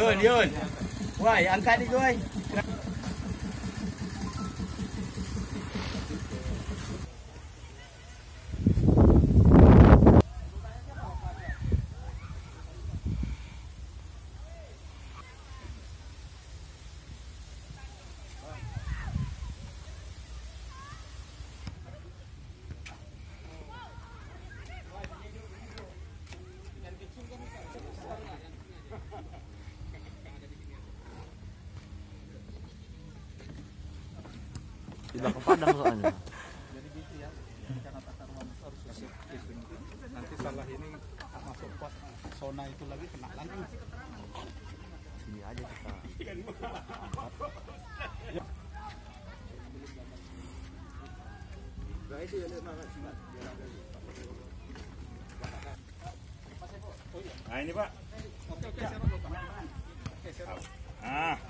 Yun, yun. Why, angkat itu, why. Di belakang padang soalnya. Jadi gitu ya, karena tata ruang harus masuk gitu. Nanti salah ini masuk pos zona itu lagi kena lagi. Sini aja kita. Nah ini Pak. Oke, serok Pak. Oke, serok. Ah.